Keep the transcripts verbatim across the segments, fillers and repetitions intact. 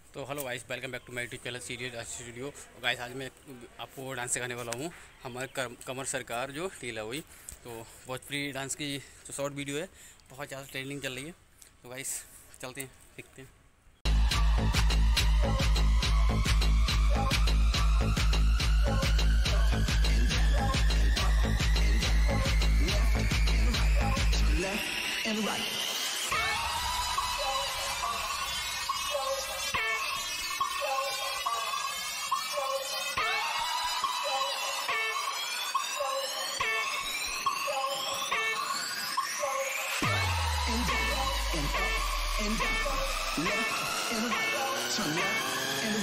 तो hello guys, welcome back to my YouTube channel Serious Studio. Guys आज मैं आपको डांस सिखाने वाला हूँ। हमारे कमर सरकार जो टील है वही, तो भोजपुरी डांस की जो शॉर्ट वीडियो है, बहुत ज़्यादा ट्रेंडिंग चल रही है। तो गाइस चलते हैं, सीखते हैं। Left and right. And down, left and right, turn left and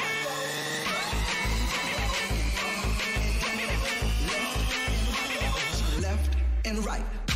right, left and right, turn left and right.